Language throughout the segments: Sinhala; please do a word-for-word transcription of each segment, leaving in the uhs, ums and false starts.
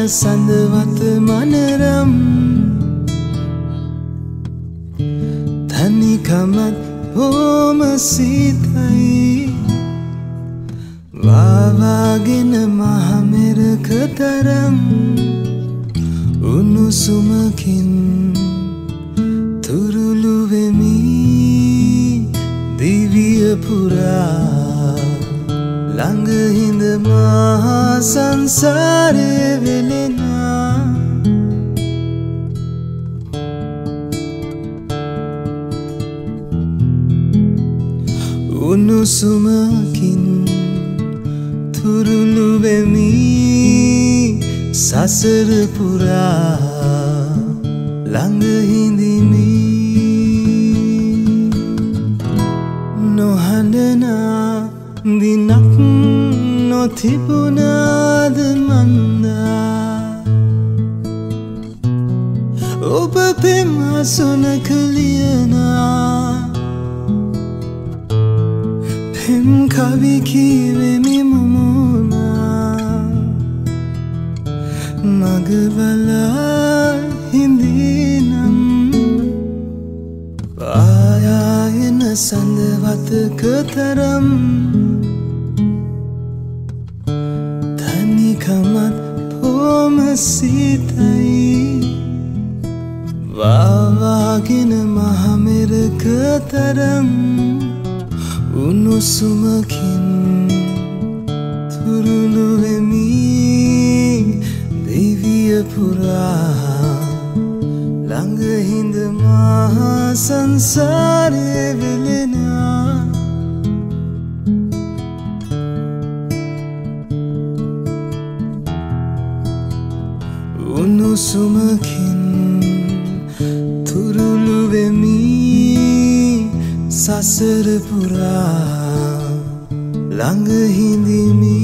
සඳවත් මනරම් තනිකමත් බොම සීතයි වාවාගෙන මහමෙරක තරම් උණුසුමකින් තුරුළු වෙමි දිවිය පුරා ළඟ හිඳ මහා සංසාරේ වෙලෙනා උණුසුමකින් තුරුළු වෙමි සසර පුරා ළඟ හිඳිමි නොහඬනා දිනක් නොතිබුණාද මන්දා ඔබ පෙම් අසුනක ලියනා පෙම් කවි කීවෙමි මුමුණා මග බලා හිඳිනම් පායායන සඳවතක තරම් තනිකමත් බොම සීතයි වාවාගෙන මහමෙරක තරම් උණුසුමකින් තුරුළු වෙමි දිවිය පුරා ළඟ හිඳ මහා සංසාරේ වෙලෙනා උණුසුමකින් තුරුළු වෙමි සසර පුරා ළඟ හිඳිමි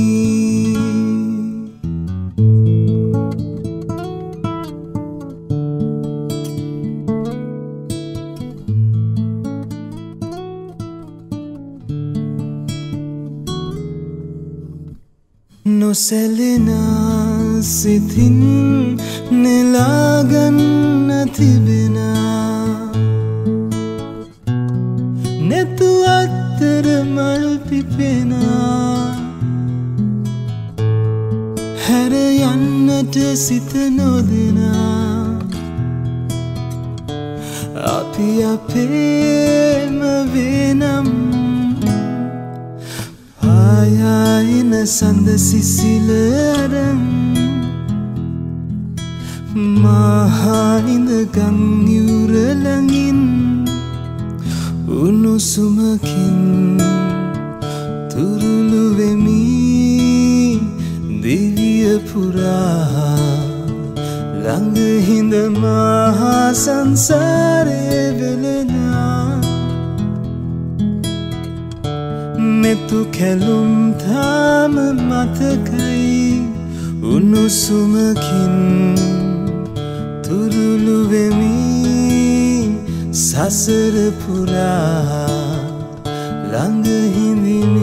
නොසැලෙනා සිතින් නෙලාගන්න තිබෙනා නැතු අත්තර මල් පිපෙනා හැර යන්නට සිත නොදෙනා අපි අපේම වෙනම් පායායන සඳ සිසිල අරන් මහානිඳ ගම් යුර ළඟින් උණුසුමකින් තුරුළු වෙමි දිවිය පුරා ළඟ හිඳ මහා සංසාරේ වෙලෙනා මෙතු කැලුම් තාම මතකයි උණුසුමකින් තුරුළු වෙමි සසර පුරා ළඟ හිඳිමි